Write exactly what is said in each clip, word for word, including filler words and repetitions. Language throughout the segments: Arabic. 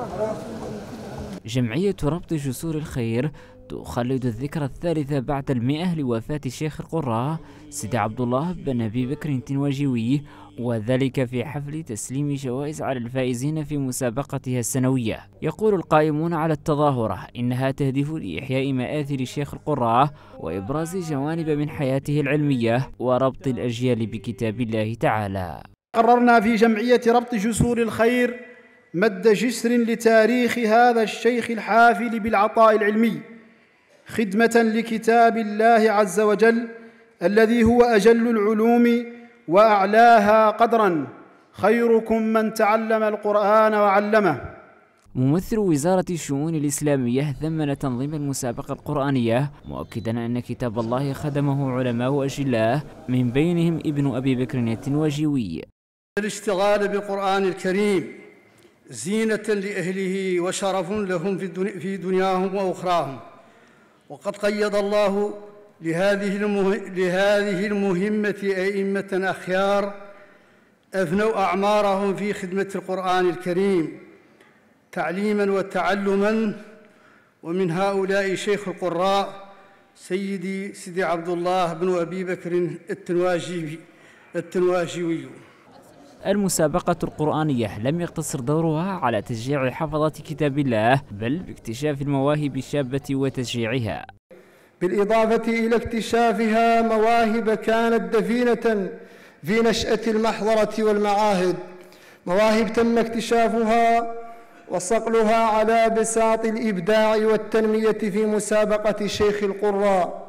جمعية ربط جسور الخير تخلد الذكرى الثالثة بعد المئة لوفاة شيخ القراء سيدي عبد الله بن أبي بكر التنواجوي، وذلك في حفل تسليم جوائز على الفائزين في مسابقتها السنوية. يقول القائمون على التظاهرة إنها تهدف لإحياء مآثر شيخ القراء وإبراز جوانب من حياته العلمية وربط الأجيال بكتاب الله تعالى. قررنا في جمعية ربط جسور الخير مد جسر لتاريخ هذا الشيخ الحافل بالعطاء العلمي، خدمة لكتاب الله عز وجل الذي هو أجل العلوم وأعلاها قدرا، خيركم من تعلم القرآن وعلمه. ممثل وزارة الشؤون الإسلامية ثمن تنظيم المسابقة القرآنية، مؤكدا أن كتاب الله خدمه علماء أجلاء من بينهم ابن أبي بكر التنواجوي. الاشتغال بالقرآن الكريم زينة لأهله وشرف لهم في دنياهم وأخراهم، وقد قيض الله لهذه لهذه المهمة أئمة أخيار أفنوا أعمارهم في خدمة القرآن الكريم تعليما وتعلما، ومن هؤلاء شيخ القراء سيدي سيدي عبد الله بن أبي بكر التنواجوي التنواجوي. المسابقة القرآنية لم يقتصر دورها على تشجيع حفظة كتاب الله، بل باكتشاف المواهب الشابة وتشجيعها، بالإضافة إلى اكتشافها مواهب كانت دفينة في نشأة المحضرة والمعاهد، مواهب تم اكتشافها وصقلها على بساط الإبداع والتنمية في مسابقة شيخ القراء.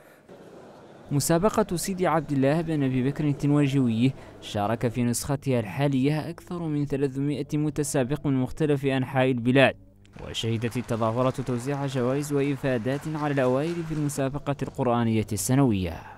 مسابقة سيدي عبد الله بن أبي بكر التنواجوي شارك في نسختها الحالية أكثر من ثلاثمئة متسابق من مختلف أنحاء البلاد، وشهدت التظاهرة توزيع جوائز وإفادات على الأوائل في المسابقة القرآنية السنوية.